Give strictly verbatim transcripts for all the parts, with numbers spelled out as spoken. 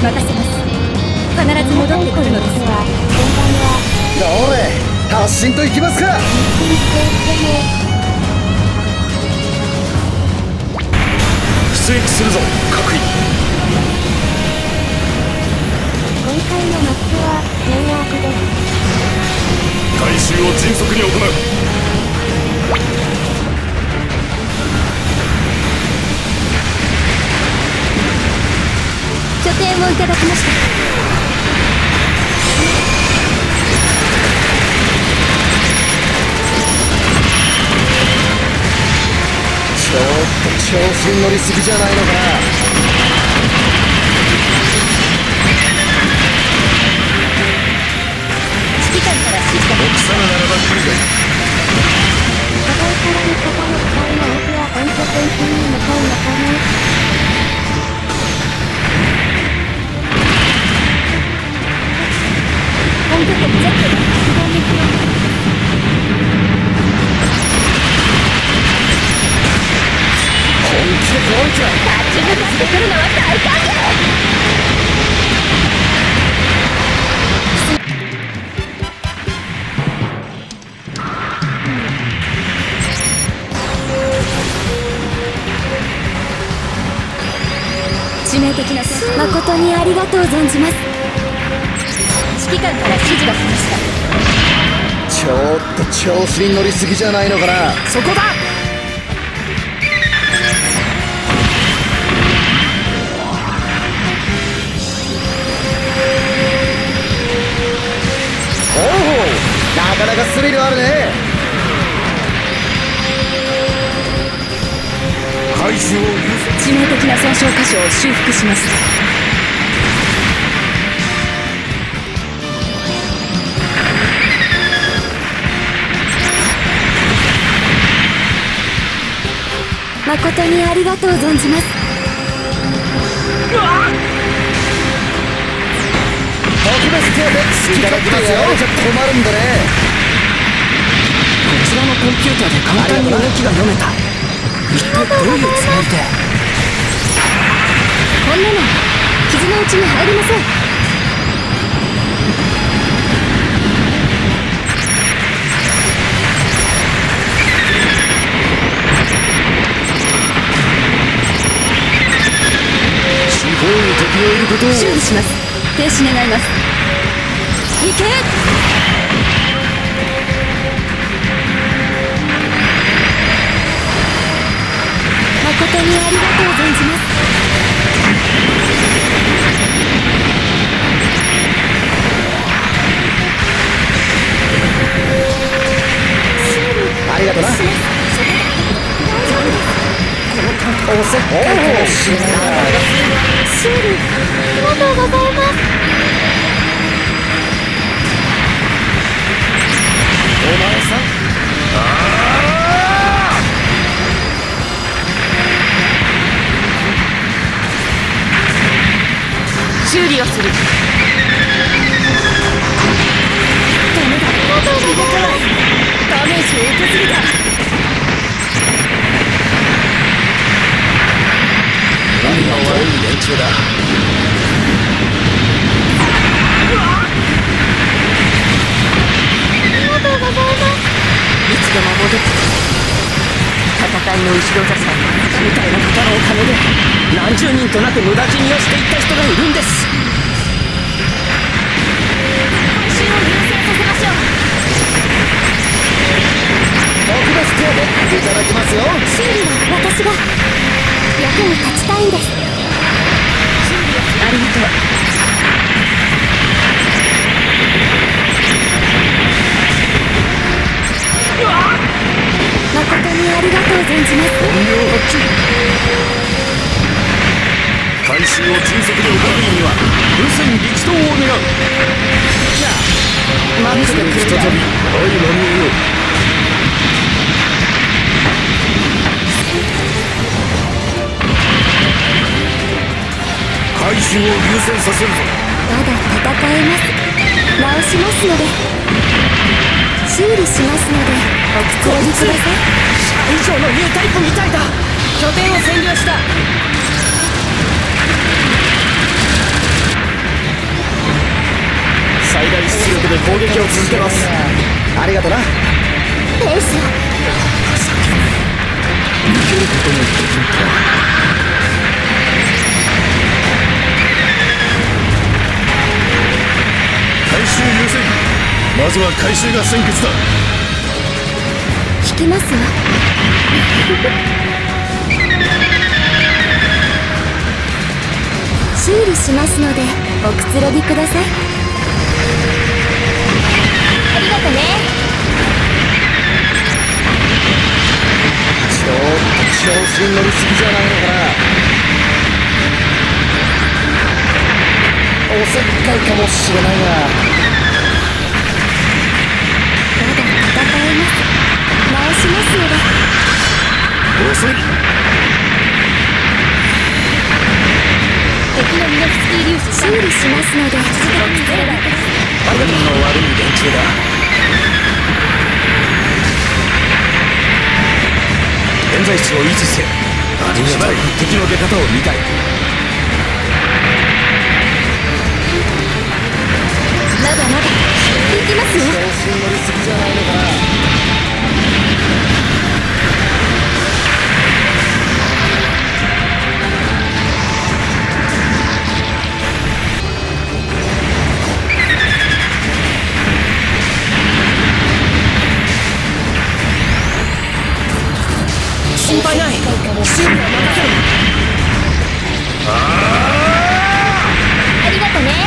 任せます。必ず戻ってくるのですわ。 どれ、発進といきますか。出撃するぞ、各位。 今回のマッチは迷惑です。 回収を迅速に行う。 拠点をいただきました。 ちょっと調子に乗りすぎじゃないのかな。 指揮官から指示が。 奥様ならば来るぜ。 課題から味方の機体の多くは本拠点に向かうのかな。 本拠点ジェットが発動に行きます。 本気で来いか。 立ち向かってくるのは大歓迎。致命的な誠にありがとう存じます。指揮官から指示が来ました。 ちょっと調子に乗りすぎじゃないのかな。 そこだ。 おお、なかなかスリルあるね。回収を優先。 致命的な損傷箇所を修復します。誠にありがとう存じます。 特別警備いただきますよ。じゃ止まるんだね。 こちらのコンピューターで簡単に動きが読めた。一体どういうつもりで。 こんなの傷のうちに入りません。 司法に適用いることを修理します。停止願います。行け。誠にありがとう存じます。 ありがとな。おせっかいかもしれない。 修理ありがとうございます。 お前さん、 修理をする。ダメだ。動かない。ダメージを受けすぎた。 何が悪い連中だ。 ありがとうございます。 いつでも戻って戦いの後ろ支えみたいな方のおかげで何十人となく無駄死にをしていった人がいるんです。 回収を優先させましょう。 特別警備いただきますよ。 修理は私が役に立ちたいんです。修理をありがとう。誠にありがとう存じます。 本領発揮。回収を迅速に行うには無線力投を願う。 じゃあ待ってくれ。 再び相まみえよう。回収を優先させるぞ。 まだ戦えます。直しますので、修理しますのでお口をください。 以上のニュータイプみたいだ。拠点を占領した。 攻撃を続けます。ありがとな。 ペースを。 情けない。逃げることもできんとは。回収優先。まずは回収が先決だ。 引きますわ。修理しますのでおくつろぎください。ありがとね。 ちょっと調子に乗りすぎじゃないのかな。おせっかいかもしれないが、 まだ戦えます。直しますので。 遅い。 敵のミノフスキー粒子修理しますので続けてみてください。 運の悪い連中だ。現在地を維持せよ。しばらく敵の出方を見たい。 まだまだ行きますよ。 調子に乗りすぎじゃないのかな。 心配ない。修理は任せろ。 ありがとね。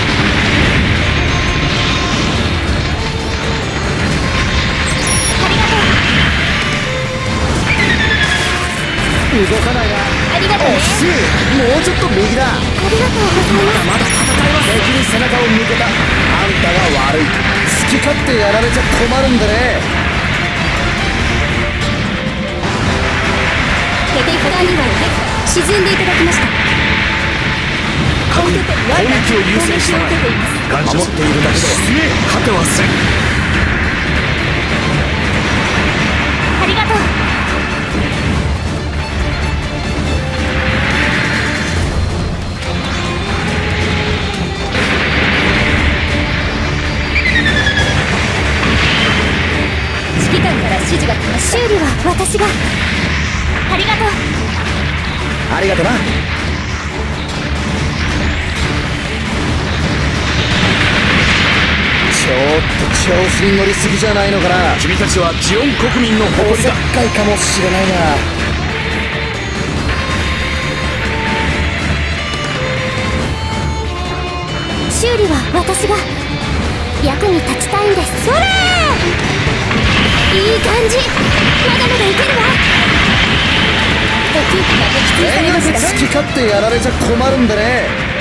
ありがとう。 動かないな。 ありがとね。 惜しい。もうちょっと右だ。 ありがとうございます。 まだ戦います。敵に背中を向けた。あんたが悪い。好き勝手やられちゃ困るんでね。 敵艦には沈んでいただきました。 各攻撃を優先したまえ。感謝守っているだけでは果てはせん。 ありがとう。指揮官から指示が来ました。修理は私が。ありがとう。 ありがとな。ちょっと調子に乗りすぎじゃないのかな。 君たちはジオン国民のお誇りだ。 せっかいかもしれないが、 修理は私が役に立ちたいんです。それいい感じ。まだまだいけるわ。補給機が撃墜されました。 好き勝手やられちゃ困るんでね。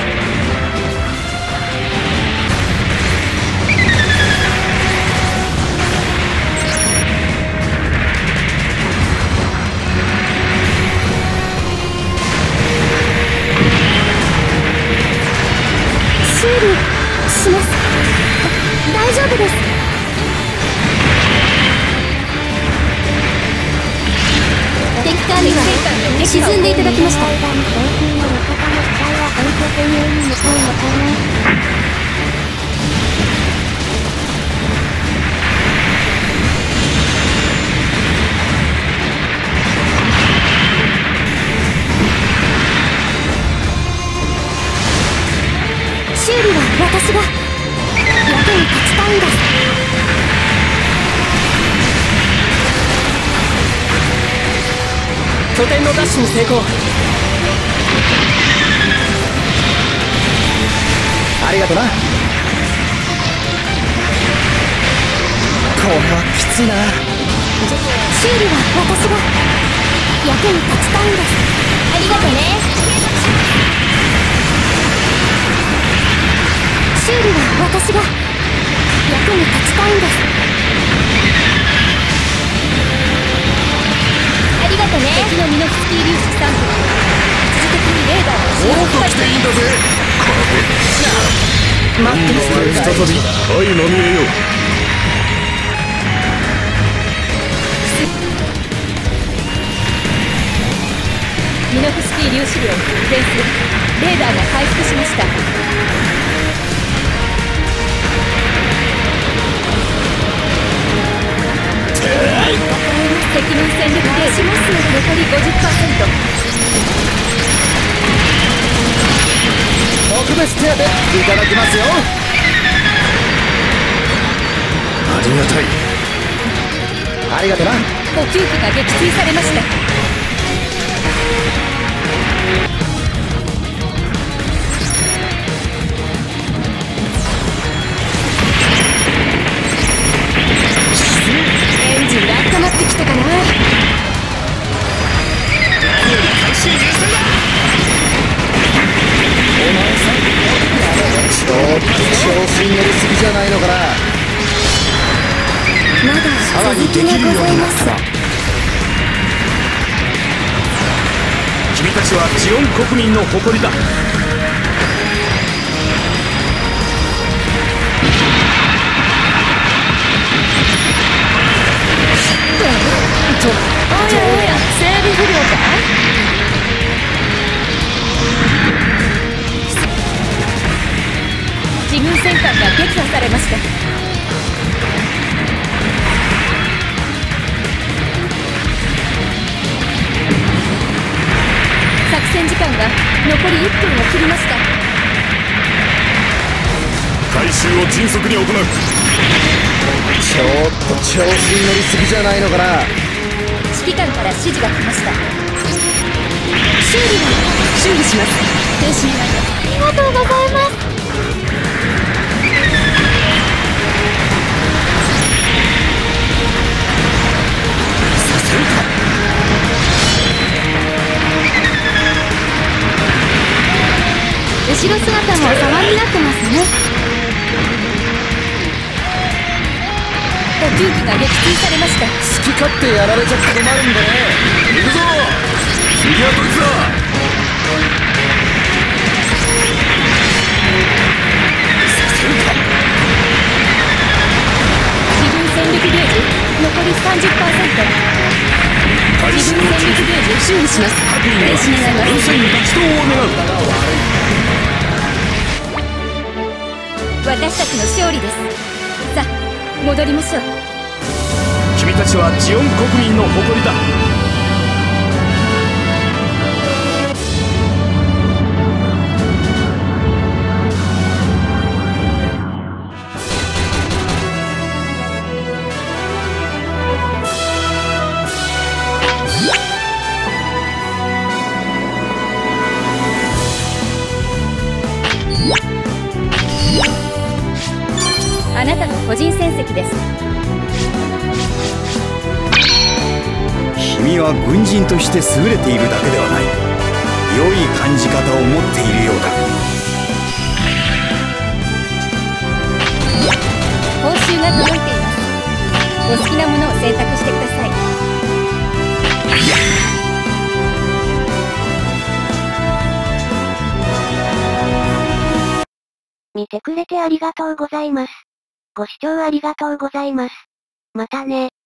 修理します。大丈夫です。敵艦には沈んでいただきました。修理は私が役に立ちたいんです。 拠点の奪取に成功。ありがとな。これはきついな。 修理は私が役に立ちたいんです。ありがとね。修理は私が役に立ちたいんです。ありがとね。敵のミノフスキー粒子さんこ続けにレーダーをもっと来ていいんだぜ。この待ってます。 再び相まみえよう。 ミノフスキー粒子量全数レーダーが回復しました。 飯手当いただきますよ。 ありがたい。 ありがとな。 補給機が撃墜されました。エンジンが温まってきたかな。 何より回収優先だ。 お前さんちょっと調子に乗りすぎじゃないのかな。 まださらにできるようになったら君たちはジオン国民の誇りだ。 おやおや、整備不良か。自軍戦艦が撃破されました。作戦時間が残りいっぷんを切りました。 回収を迅速に行う。 ちょっと調子に乗りすぎじゃないのかな。 指揮官から指示が来ました。修理は修理します。停止願い。ありがとうございます。 させるか。 後ろ姿も様になってますね。補給機が撃墜されました。 好き勝手やられちゃ困るんでね。 行くぞ。次はこいつだ。させるか。 自分戦力ゲージ残り さんじゅっパーセント。 自分戦力ゲージを修理します。停止願います。 分線一同を願う。 私たちの勝利です。さあ戻りましょう。 君たちはジオン国民の誇りだ。 あなたの個人戦績です。 君は軍人として優れているだけではない。良い感じ方を持っているようだ。 報酬が届いています。お好きなものを選択してください。 見てくれてありがとうございます。ご視聴ありがとうございます。またね。